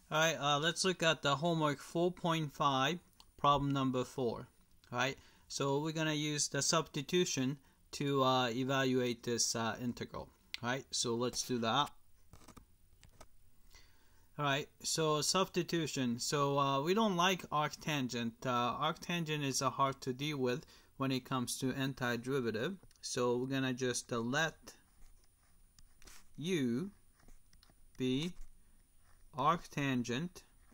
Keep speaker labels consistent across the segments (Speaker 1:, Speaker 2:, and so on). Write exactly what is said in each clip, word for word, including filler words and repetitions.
Speaker 1: Alright, uh, let's look at the homework four point five, problem number four. Alright, so we're going to use the substitution to uh, evaluate this uh, integral. Alright, so let's do that. Alright, so substitution. So uh, we don't like arctangent. Uh, arctangent is uh, hard to deal with when it comes to antiderivative. So we're going to just uh, let u be arctangent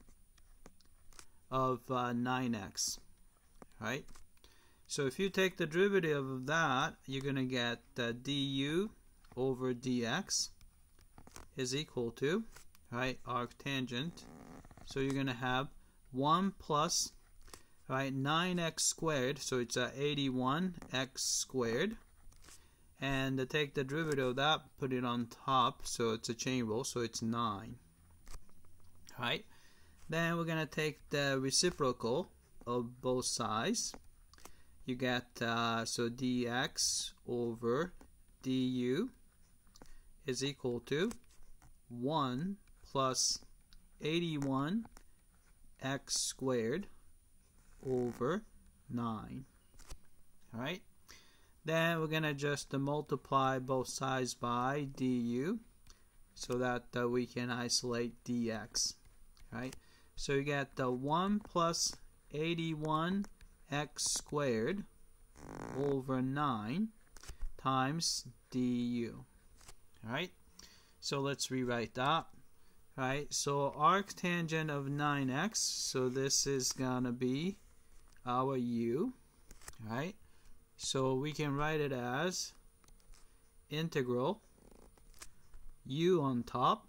Speaker 1: of uh, nine x, right? So if you take the derivative of that, you're going to get uh, du over dx is equal to, right, arctangent. So you're going to have one plus, right, nine x squared, so it's uh, eighty-one x squared. And to take the derivative of that, put it on top, so it's a chain rule, so it's nine. Right? Then we're going to take the reciprocal of both sides. You get, uh, so dx over du is equal to one plus eighty-one x squared over nine. Alright? Then we're going to just uh, multiply both sides by du so that uh, we can isolate dx. Right? So you get the one plus eighty-one x squared over nine times du. Alright? So let's rewrite that. Right? So arctangent of nine x, so this is gonna be our u. Right? So we can write it as integral u on top,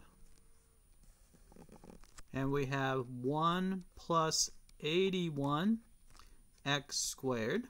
Speaker 1: and we have one plus eighty-one x squared,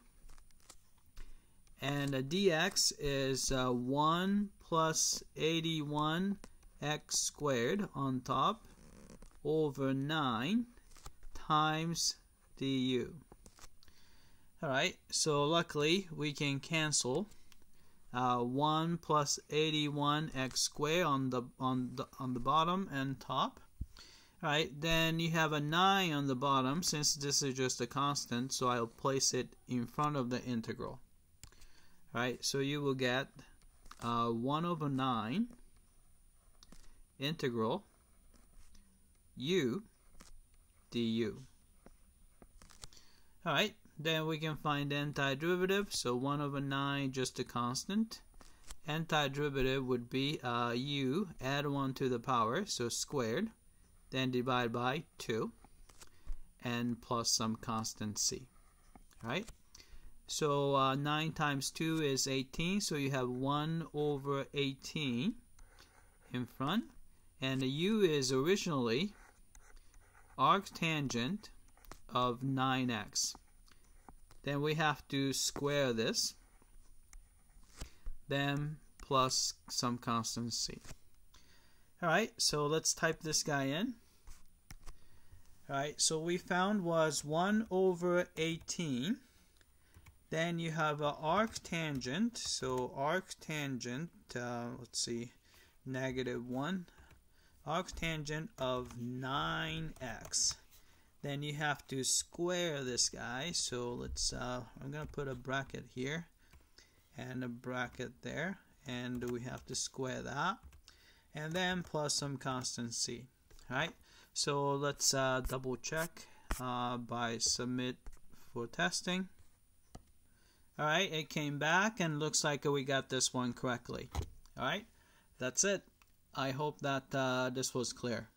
Speaker 1: and the dx is uh, one plus eighty-one x squared on top over nine times du. Alright, so luckily we can cancel uh, one plus eighty-one x squared on the on the on the bottom and top. Alright, then you have a nine on the bottom. Since this is just a constant, so I'll place it in front of the integral. Alright, so you will get uh, one over nine integral u du. Alright, then we can find antiderivative. So one over nine, just a constant. Antiderivative would be uh, u, add one to the power, so squared, then divide by two, and plus some constant c. Right? So uh, nine times two is eighteen, so you have one over eighteen in front. And the u is originally arctangent of nine x. Then we have to square this, then plus some constant c. Alright, so let's type this guy in. Alright, so we found was one over eighteen. Then you have an arctangent, so arctangent, uh, let's see, negative one, arctangent of nine x. Then you have to square this guy, so let's, uh, I'm going to put a bracket here, and a bracket there, and we have to square that, and then plus some constant c. Alright, so let's uh, double check uh, by submit for testing. Alright, it came back and looks like we got this one correctly. Alright, that's it. I hope that uh, this was clear.